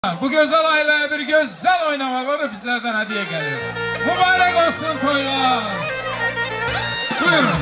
Bu güzel aileye bir güzel oynamaları bizlerden hediye geliyor. Mübarek olsun toylar. Buyurun.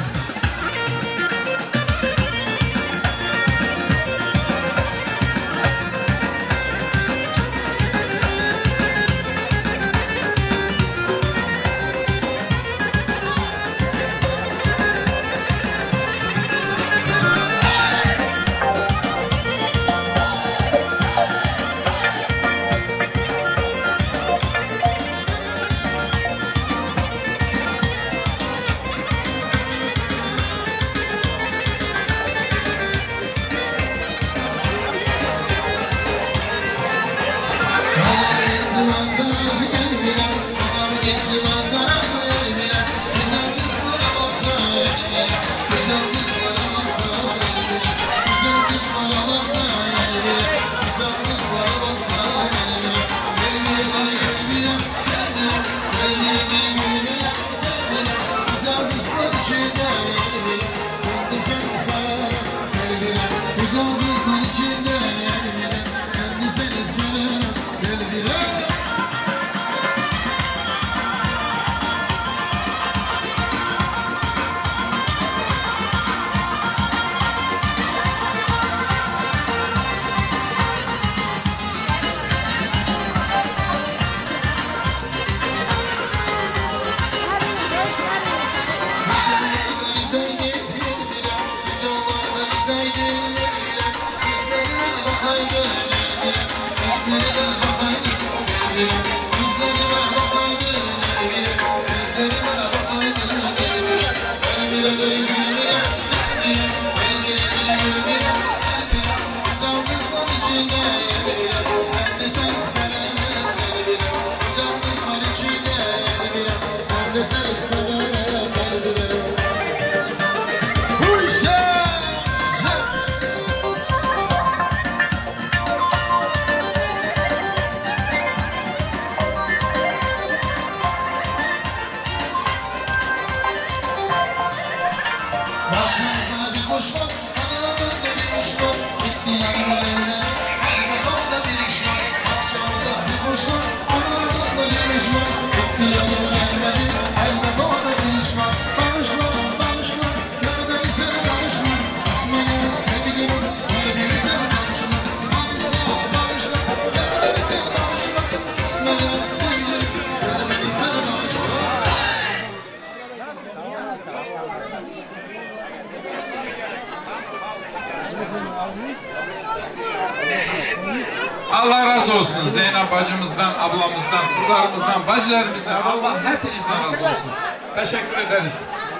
Allah razı olsun Zeynep bacımızdan, ablamızdan, kızlarımızdan, bacılarımızdan. Allah hepinizden razı olsun. Teşekkür ederiz.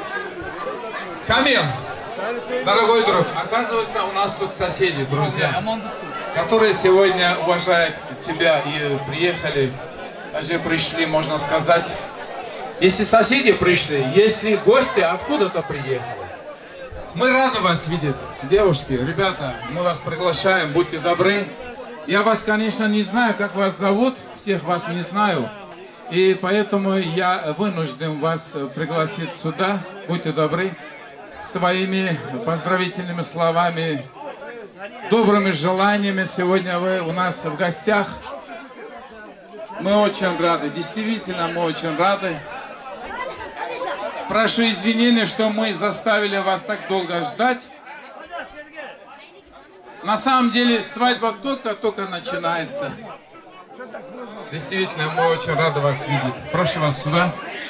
Камил, дорогой друг, оказывается, у нас тут соседи, друзья, которые сегодня уважают тебя и приехали, даже пришли, можно сказать. Если соседи пришли, если гости откуда-то приехали. Мы рады вас видеть, девушки, ребята, мы вас приглашаем, будьте добры. Я вас, конечно, не знаю, как вас зовут, всех вас не знаю, и поэтому я вынужден вас пригласить сюда, будьте добры, своими поздравительными словами, добрыми желаниями. Сегодня вы у нас в гостях. Мы очень рады, действительно, мы очень рады. Прошу извинения, что мы заставили вас так долго ждать. На самом деле свадьба только начинается. Действительно, мы очень рады вас видеть. Прошу вас сюда.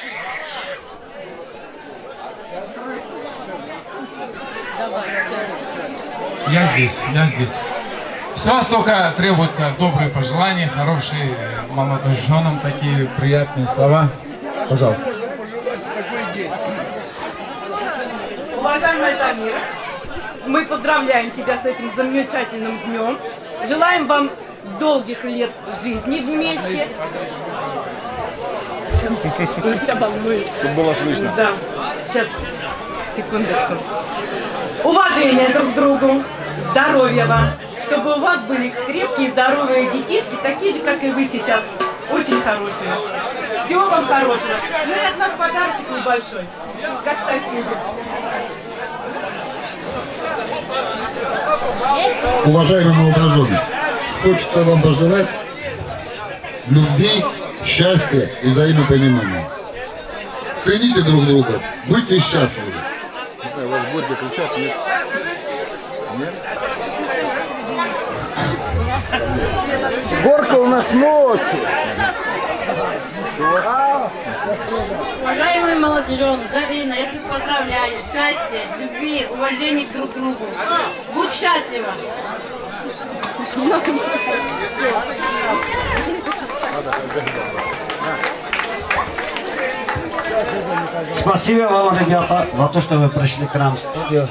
Я здесь. С вас только требуются добрые пожелания, хорошие молодоженам, такие приятные слова. Пожалуйста. Уважаемая Замира, мы поздравляем тебя с этим замечательным днем. Желаем вам долгих лет жизни вместе. Тебя волнует. Чтобы было слышно. Да. Сейчас, секундочку. Уважение друг к другу, здоровья вам, чтобы у вас были крепкие, здоровые детишки, такие же, как и вы сейчас, очень хорошие. Всего вам хорошего. Ну и от нас подарочек небольшой, как соседи. Уважаемые молодожены, хочется вам пожелать любви, счастья и взаимопонимания. Цените друг друга, будьте счастливы. Не знаю, вас будет кричать, нет? Нет? Горка у нас ночью. Уважаемый молодежь, Зарина, я тебя поздравляю. Счастья, любви, уважения друг к другу. Будь счастлива. Спасибо вам, ребята, за то, что вы пришли к нам в студию.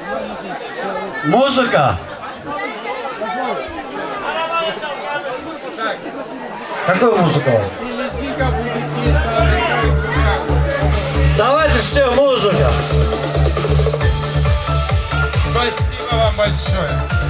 Музыка! Какую музыку? Давайте все, музыка! Спасибо вам большое.